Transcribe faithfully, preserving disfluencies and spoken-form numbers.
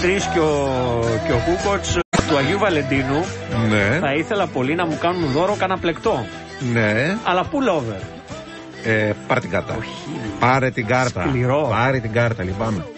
τρεις και ο, και ο Κούκοτς του Αγίου Βαλεντίνου, ναι. θα ήθελα πολύ να μου κάνουν δώρο κανένα πλεκτό. Ναι. Αλλά pullover. Ε, πάρε την κάρτα. Όχι. Πάρε την κάρτα. Σκληρό. Πάρε την κάρτα, λυπάμαι.